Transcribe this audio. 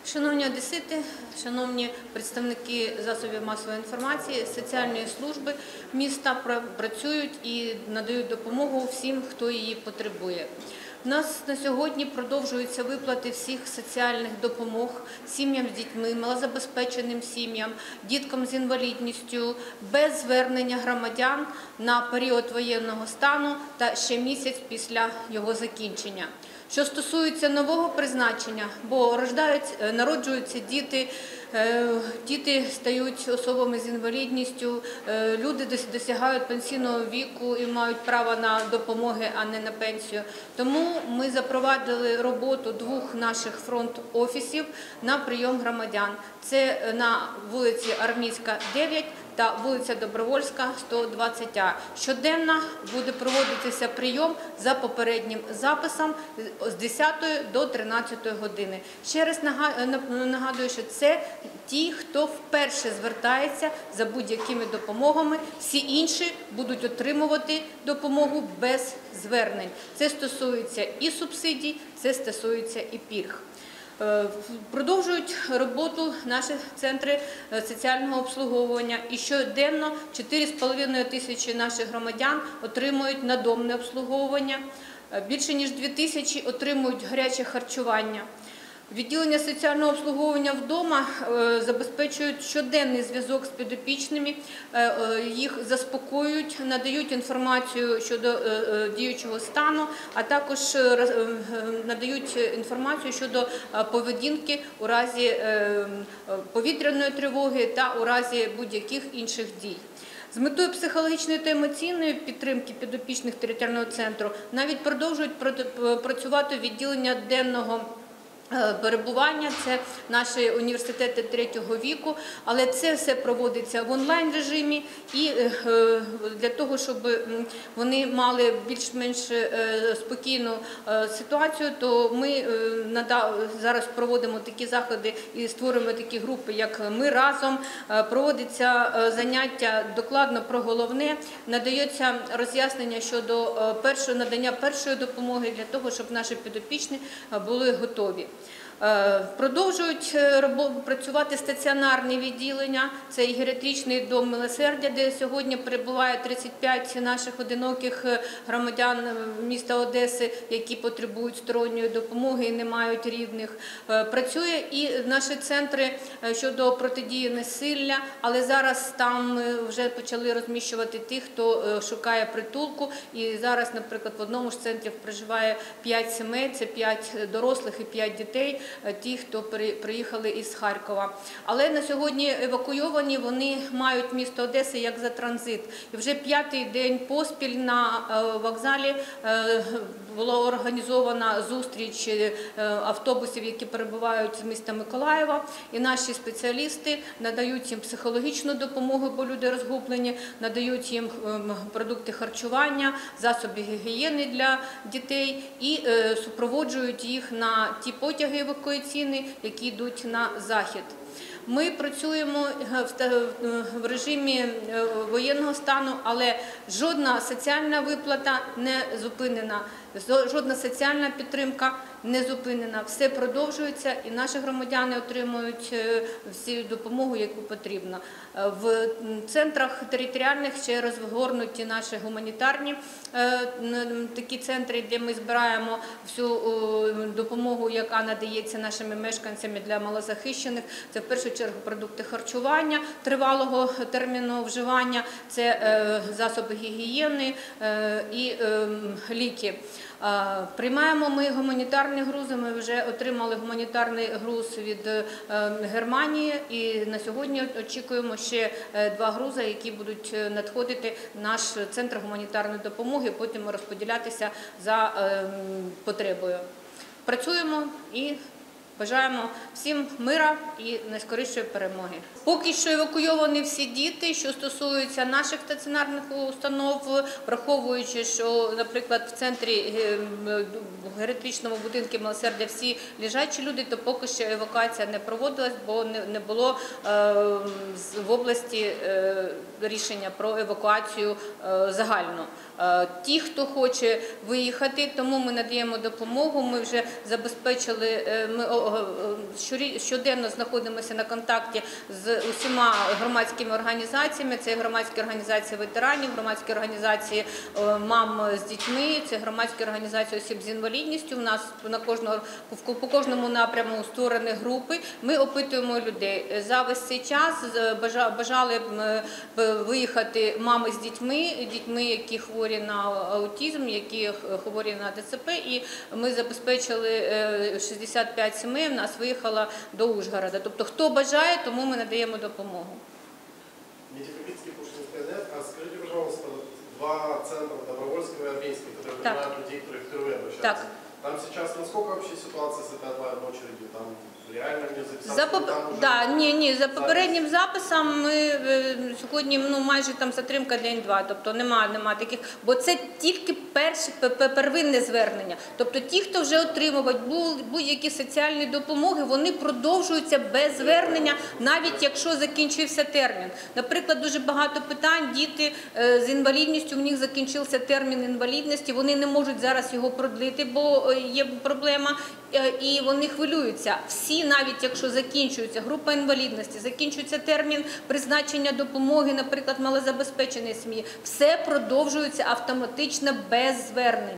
Шановні одесити, шановні представники засобів масової інформації, соціальної служби міста працюють і надають допомогу всім, хто її потребує. У нас на сьогодні продовжуються виплати всіх соціальних допомог сім'ям з дітьми, малозабезпеченим сім'ям, діткам з інвалідністю, без звернення громадян на період воєнного стану та ще місяць після його закінчення. Що стосується нового призначення, бо народжуються діти, діти стають особами з інвалідністю, люди досягають пенсійного віку і мають право на допомоги, а не на пенсію. Тому ми запровадили роботу двох наших фронт-офісів на прийом громадян. Це на вулиці Армійська, 9 та вулиця Добровольська, 120А. Щоденно буде проводитися прийом за попереднім записом з 10 до 13 години. Ще раз нагадую, що це ті, хто вперше звертається за будь-якими допомогами, всі інші будуть отримувати допомогу без звернень. Це стосується і субсидій, це стосується і пільг. Продовжують роботу наші центри соціального обслуговування і щоденно 4,5 тисячі наших громадян отримують надомне обслуговування, більше ніж 2 тисячі отримують гаряче харчування. Відділення соціального обслуговування вдома забезпечують щоденний зв'язок з підопічними, їх заспокоюють, надають інформацію щодо діючого стану, а також надають інформацію щодо поведінки у разі повітряної тривоги та у разі будь-яких інших дій. З метою психологічної та емоційної підтримки підопічних територіального центру навіть продовжують працювати відділення денного перебування, це наші університети третього віку, але це все проводиться в онлайн-режимі і для того, щоб вони мали більш-менш спокійну ситуацію, то ми зараз проводимо такі заходи і створюємо такі групи, як «Ми разом», проводиться заняття докладно про головне, надається роз'яснення щодо надання першої допомоги для того, щоб наші підопічні були готові. Продовжують працювати стаціонарні відділення, це і геріатричний дом милосердя, де сьогодні перебуває 35 наших одиноких громадян міста Одеси, які потребують сторонньої допомоги і не мають рідних. Працює і наші центри щодо протидії насилля, але зараз там ми вже почали розміщувати тих, хто шукає притулку. І зараз, наприклад, в одному ж центрі проживає 5 сімей, це 5 дорослих і 5 дітей, ті, хто приїхали із Харкова. Але на сьогодні евакуйовані, вони мають місто Одеси як за транзит. І вже 5-й день поспіль на вокзалі була організована зустріч автобусів, які перебувають з міста Миколаєва. І наші спеціалісти надають їм психологічну допомогу, бо люди розгублені, надають їм продукти харчування, засоби гігієни для дітей і супроводжують їх на ті потяги евакуаційні, які йдуть на захід. Ми працюємо в режимі воєнного стану, але жодна соціальна виплата не зупинена, жодна соціальна підтримка не зупинена. Все продовжується і наші громадяни отримують всю допомогу, яку потрібно. В центрах територіальних ще розгорнуті наші гуманітарні такі центри, де ми збираємо всю допомогу, яка надається нашими мешканцями для малозахищених. Це в першу чергу продукти харчування тривалого терміну вживання, це засоби гігієни і ліки. Приймаємо ми гуманітарні грузи, ми вже отримали гуманітарний груз від Германії і на сьогодні очікуємо ще 2 грузи, які будуть надходити в наш центр гуманітарної допомоги, потім розподілятися за потребою. Працюємо і бажаємо всім мира і найскорішої перемоги. Поки що евакуйовані всі діти, що стосуються наших стаціонарних установ, враховуючи, що, наприклад, в центрі геріатричному будинку милосердя всі лежачі люди, то поки що евакуація не проводилась, бо не було в області рішення про евакуацію загальну. Ті, хто хоче виїхати, тому ми надаємо допомогу, ми вже забезпечили, ми щоденно знаходимося на контакті з усіма громадськими організаціями. Це громадські організації ветеранів, громадські організації мам з дітьми, це громадські організації осіб з інвалідністю. У нас по кожному напряму створені групи. Ми опитуємо людей. За весь цей час бажали виїхати мами з дітьми, які хворі на аутизм, які хворі на ДЦП, і ми забезпечили 65 сімей, в нас виїхало до Ужгорода. Тобто, хто бажає, тому ми надаємо допомогу. Медикопитский, Пушкинская НЭТ. А скажите, пожалуйста, два центра, Добровольского и Армейский, которые принимают людей, которые впервые обращаются. Так. Там сейчас насколько вообще ситуация с этой онлайн очередью? Там реально не записаться? За попереднім записом ми сьогодні майже там затримка день-два, тобто нема таких, бо це тільки первинне звернення. Тобто ті, хто вже отримують будь-які соціальні допомоги, вони продовжуються без звернення, навіть якщо закінчився термін. Наприклад, дуже багато питань, діти з інвалідністю, в них закінчився термін інвалідності, вони не можуть зараз його продлити, бо є проблема, і вони хвилюються. Всі, навіть якщо закінчується група інвалідності, закінчується термін призначення допомоги, наприклад, малозабезпеченої сім'ї, все продовжується автоматично без звернень.